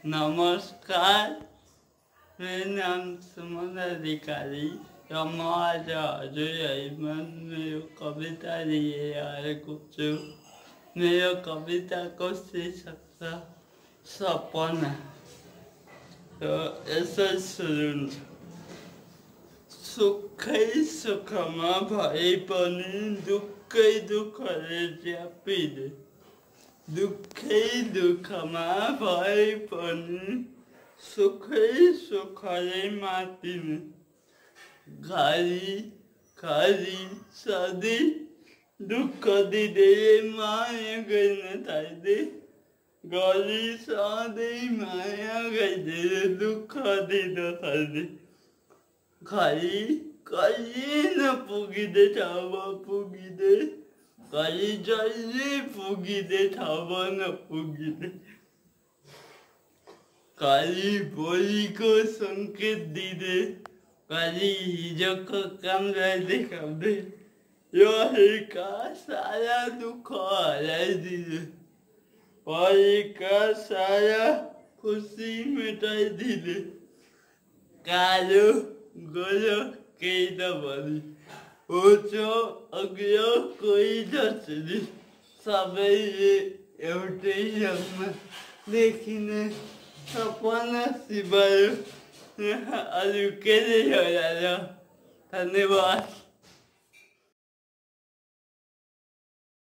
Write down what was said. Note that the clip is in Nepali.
नमस्कार, मेरा नाम सुमन अधिकारी। आज मेरी कविता लिए यार कुछ मेरा कविता को शीर्षक था सपना। तो ऐसा शुरू सुखै सुखमा भए पनि दुःखै दुःखले च्यापिँदै दुःखै दुःखमा भए पनि सुखै सुखले मातिने घरि घरि सधैँ दुःख दिँदै माया गर्न थाल्दै घरि सधैँ माया गर्दै दुःख दिन थाल्दै घरि कहिले नपुगिँदै ठाउँमा पुगिँदै घरि जहिले पुगिँदै ठाउँमा नपुगिँदै घरि भोलिको सङ्केत दिँदै घरि हिजोको कामलाई देखाउँदै रहेका सारा दुःख हराइदिँदै भएका सारा खुसी मेटाइदिँदै कालो गोलो केही नभनी होचो अग्लो कोही नछुने सबैले एउटै रङमा देखिने सपना सिवाय अरू के नै होला र। धन्यवाद।